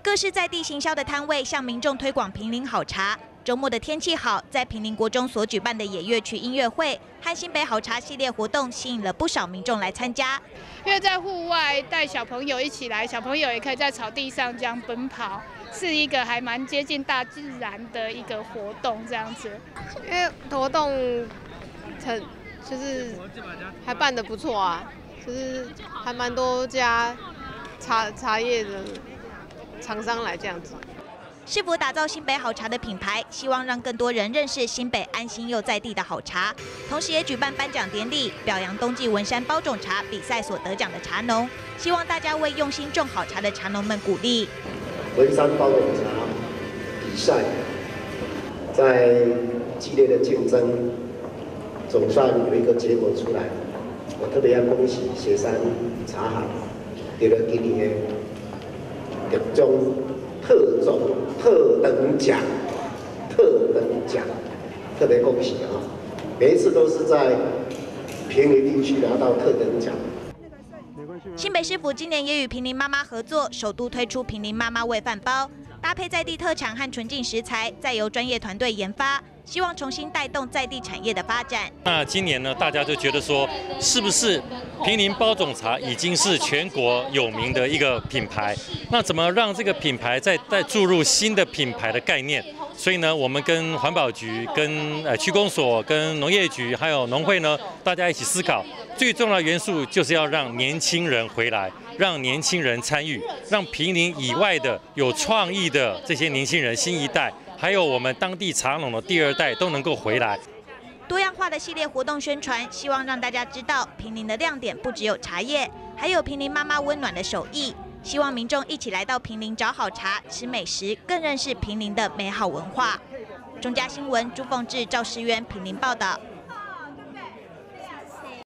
各式在地行销的摊位向民众推广坪林好茶。周末的天气好，在坪林国中所举办的野乐曲音乐会和新北好茶系列活动，吸引了不少民众来参加。 因为在户外带小朋友一起来，小朋友也可以在草地上这样奔跑，是一个还蛮接近大自然的一个活动这样子。 因为活动就是还办得不错啊，就是还蛮多家茶叶的厂商来这样子。 市府打造新北好茶的品牌，希望让更多人认识新北安心又在地的好茶，同时也举办颁奖典礼，表扬冬季文山包种茶比赛所得奖的茶农，希望大家为用心种好茶的茶农们鼓励。 文山包种茶比赛在激烈的竞争，总算有一个结果出来。我特别要恭喜雪山茶行得了今年的特等奖，特别恭喜啊！每一次都是在坪林地区拿到特等奖。 新北市府今年也与坪林妈妈合作，首度推出坪林妈妈喂饭包，搭配在地特产和纯净食材，再由专业团队研发，希望重新带动在地产业的发展。 那今年呢，大家就觉得说，是不是坪林包种茶已经是全国有名的一个品牌？那怎么让这个品牌再注入新的品牌的概念？所以呢，我们跟环保局、跟区公所、跟农业局还有农会呢，大家一起思考，最重要的元素就是要让年轻人回来，让年轻人参与，让坪林以外的有创意的这些年轻人、新一代，还有我们当地茶农的第二代都能够回来。 多样化的系列活动宣传，希望让大家知道坪林的亮点不只有茶叶，还有坪林妈妈温暖的手艺。希望民众一起来到坪林找好茶、吃美食，更认识坪林的美好文化。中嘉新闻朱凤志、赵世渊坪林报道。